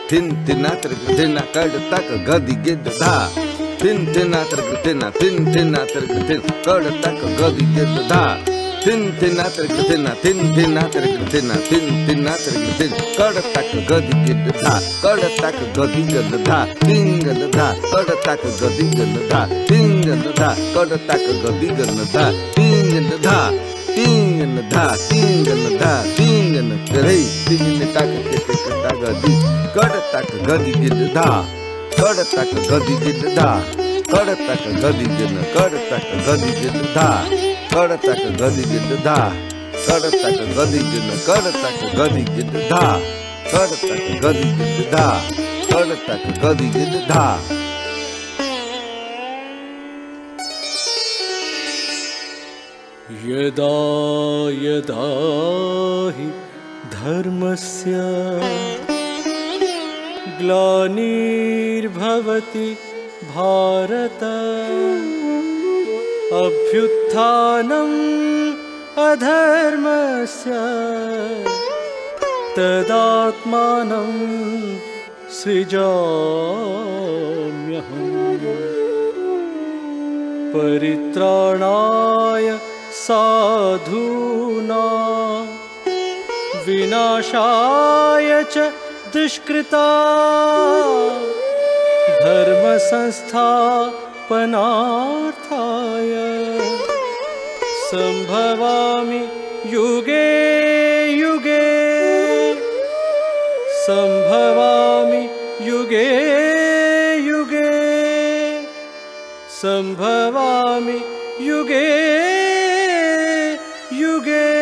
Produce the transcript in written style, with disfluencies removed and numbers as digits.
thin थिना तिरकथिना कडतक गदि गिद्ध धा thin थिना तिरकथिना thin थिना तिरकथिन कडतक गदि गिद्ध धा थिन थिना तिरकथिना थिन थिना तिरकथिना थिन थिना तिरकथिन कडतक गदि गिद्ध धा कडतक गदि गिद्ध धा तिंगद धा कडतक गदि गिद्ध धा तिंगद धा कडतक गदि गिद्ध धा तिंगद धा tingin धा tingin गरई tingin tak kata gadi kadatak gadi gid धा kadatak gadi gid धा kadatak gadi gid kadatak gadi gid धा kadatak gadi gid धा kadatak gadi gid kadatak gadi gid धा kadatak gadi gid धा kadatak gadi gid धा यदा यदा हि धर्मस्य ग्लानिर्भवति भारत अभ्युत्थानम् अधर्मस्य तदात्मानं सृजाम्यहम् परित्राणाय साधूनां विनाशाय च दुष्कृता धर्म संस्थापनार्थाय संभवामि युगे युगे संभवामि युगे युगे संभवामि युगे युगे